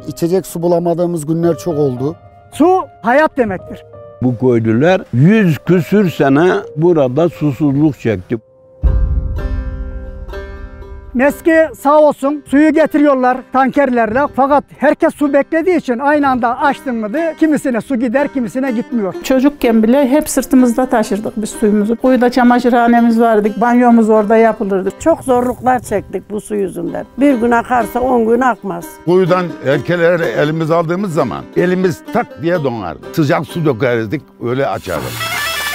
içecek su bulamadığımız günler çok oldu. Su hayat demektir. Bu köylüler 100 küsür sene burada susuzluk çekti. Meski sağ olsun suyu getiriyorlar tankerlerle. Fakat herkes su beklediği için aynı anda açtın mıydı kimisine su gider kimisine gitmiyor. Çocukken bile hep sırtımızda taşırdık biz suyumuzu. Kuyuda çamaşırhanemiz vardı, banyomuz orada yapılırdı. Çok zorluklar çektik bu su yüzünden. Bir gün akarsa 10 gün akmaz. Kuyudan erkeleri elimiz aldığımız zaman elimiz tak diye donardı. Sıcak su dökerdik öyle açardık.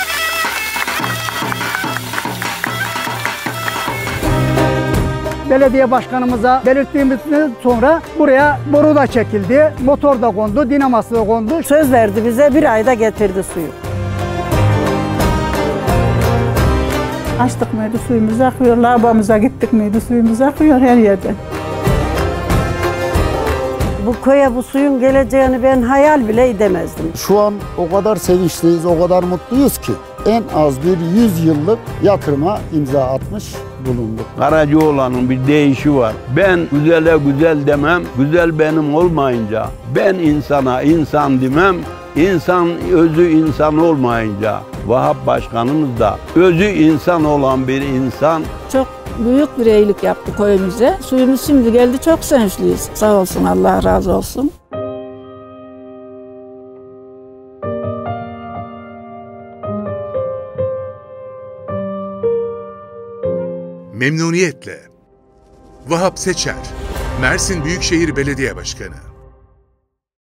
Belediye başkanımıza belirttiğimizden sonra buraya boru da çekildi, motor da kondu, dinaması da kondu. Söz verdi bize, bir ayda getirdi suyu. Açtık mıydı suyumuz akıyor, lavabomuza gittik miydi suyumuz akıyor her yerden. Bu köye bu suyun geleceğini ben hayal bile edemezdim. Şu an o kadar sevinçliyiz, o kadar mutluyuz ki en az bir 100 yıllık yatırıma imza atmış bulunduk. Karacaoğlan'ın bir deyişi var. Ben güzele güzel demem, güzel benim olmayınca. Ben insana insan demem, insan özü insan olmayınca. Vahap Başkanımız da özü insan olan bir insan. Çok büyük bir iyilik yaptı köyümüze. Suyumuz şimdi geldi, çok sevinçliyiz. Sağ olsun, Allah razı olsun. Memnuniyetle. Vahap Seçer, Mersin Büyükşehir Belediye Başkanı.